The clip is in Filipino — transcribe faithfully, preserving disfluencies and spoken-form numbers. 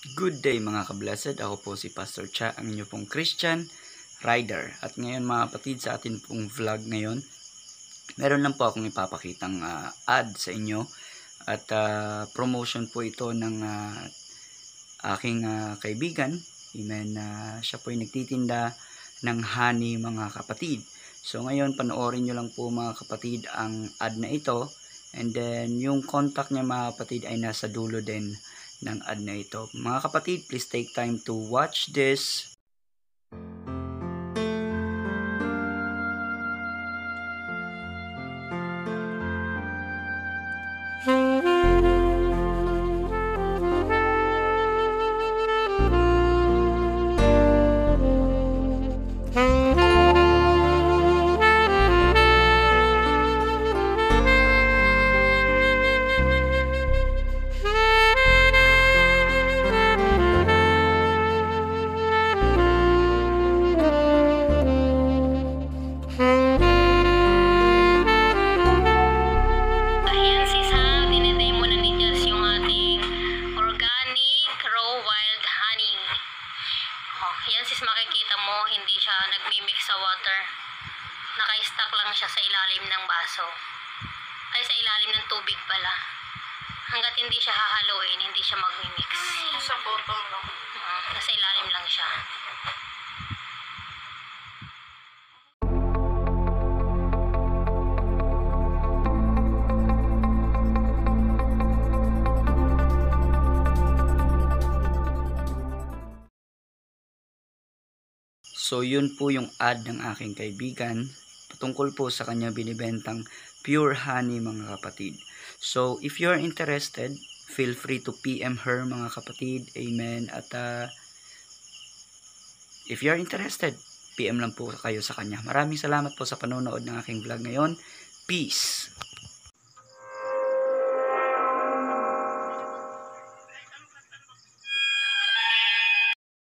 Good day mga ka-blessed, ako po si Pastor Cha, ang inyo pong Christian Rider. At ngayon mga kapatid, sa atin pong vlog ngayon, meron lang po akong ipapakitang uh, ad sa inyo. At uh, promotion po ito ng uh, aking uh, kaibigan. Amen. Uh, siya po ay nagtitinda ng honey mga kapatid. So ngayon panoorin nyo lang po mga kapatid ang ad na ito. And then yung contact niya mga kapatid ay nasa dulo din ng ad na ito. Mga kapatid, please take time to watch this. Yan sis, makikita mo, hindi siya nagmimix sa water. Naka-stack lang siya sa ilalim ng baso. Ay, sa ilalim ng tubig pala. Hanggat hindi siya hahaluin, hindi siya magmimix. Sa bottom lang. Uh, nasa ilalim lang siya. So yun po yung ad ng aking kaibigan patungkol po sa kanya binibentang pure honey mga kapatid. So if you're interested, feel free to P M her mga kapatid. Amen. At uh, if you're interested, P M lang po kayo sa kanya. Maraming salamat po sa panonood ng aking vlog ngayon. Peace!